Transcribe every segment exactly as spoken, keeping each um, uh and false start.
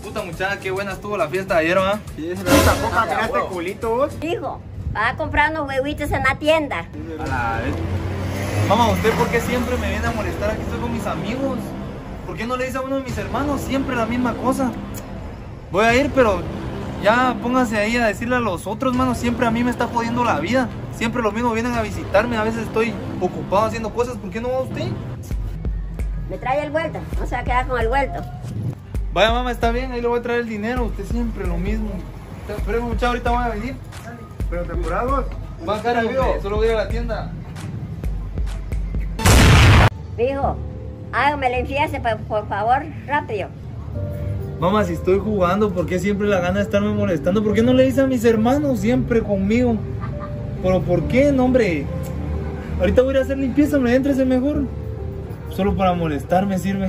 Puta muchacha, qué buena estuvo la fiesta de ayer, ¿va? Sí, tampoco Ah, tiraste huevo. culito vos. Hijo, va a comprar unos huevitos en la tienda. A la vez. Mamá, ¿usted por qué siempre me viene a molestar? Aquí estoy con mis amigos. ¿Por qué no le dice a uno de mis hermanos siempre la misma cosa? Voy a ir, pero ya póngase ahí a decirle a los otros, mano. Siempre a mí me está jodiendo la vida. Siempre los mismos vienen a visitarme. A veces estoy ocupado haciendo cosas. ¿Por qué no va usted? Me trae el vuelto, no se va a quedar con el vuelto. Vaya, mamá, está bien. Ahí le voy a traer el dinero. Usted siempre lo mismo. Espera, muchacho, ahorita voy a venir. Pero te apurás vos. Va a cara, amigo. Solo voy a ir a la tienda. Hijo, hágame la limpieza, por, por favor, rápido. Mamá, si estoy jugando, ¿por qué siempre la gana de estarme molestando? ¿Por qué no le dice a mis hermanos siempre conmigo? ¿Pero por qué, no, hombre? Ahorita voy a ir a hacer limpieza, me éntrese mejor. Solo para molestarme sirve.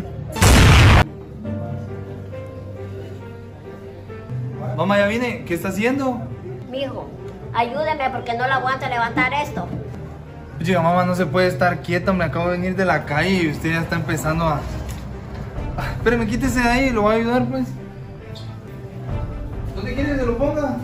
Mamá, ya vine. ¿Qué está haciendo? Mijo, ayúdame porque no lo aguanto levantar esto. Oye, mamá, no se puede estar quieta. Me acabo de venir de la calle y usted ya está empezando a... Ah, espérame, quítese de ahí, lo voy a ayudar, pues. ¿Dónde quiere que se lo ponga?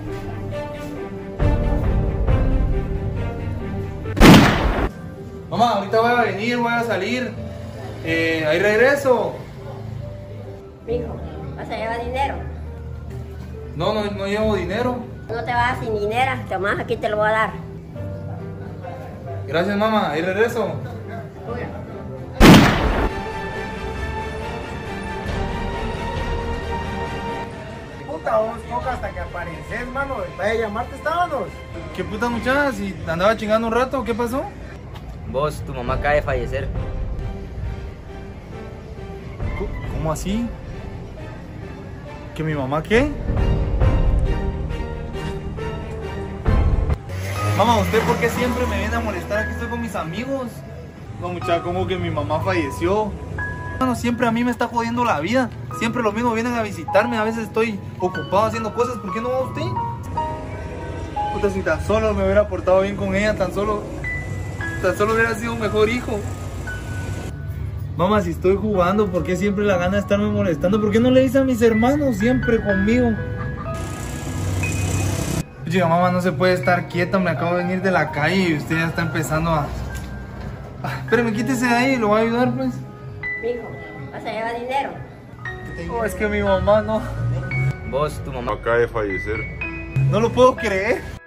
Mamá, ahorita voy a venir, voy a salir. Eh, ahí regreso. Mijo, ¿vas a llevar dinero? No, no, no llevo dinero. No te vas sin dinero, Tomás, aquí te lo voy a dar. Gracias, mamá, ahí regreso. Puta vos, toca hasta que apareces, mano. Vaya a llamarte, estábamos. ¿Qué puta muchacha? Si andaba chingando un rato, ¿qué pasó? Vos, tu mamá acaba de fallecer. ¿Cómo así? ¿Que mi mamá qué? Mamá, ¿usted por qué siempre me viene a molestar? Aquí estoy con mis amigos. No, muchacha, como que mi mamá falleció. Bueno, siempre a mí me está jodiendo la vida. Siempre los mismos vienen a visitarme. A veces estoy ocupado haciendo cosas. ¿Por qué no va usted? Puta, si tan solo me hubiera portado bien con ella, tan solo... Tan solo hubiera sido un mejor hijo. Mamá, si estoy jugando, ¿por qué siempre la gana de estarme molestando? ¿Por qué no le dice a mis hermanos siempre conmigo? Oye, mamá, no se puede estar quieta. Me acabo de venir de la calle y usted ya está empezando a... Ah, espérame, quítese de ahí, lo voy a ayudar, pues. Mijo, ¿vas a llevar dinero? No, es que mi mamá no... Vos, tu mamá Acaba de fallecer. No lo puedo creer.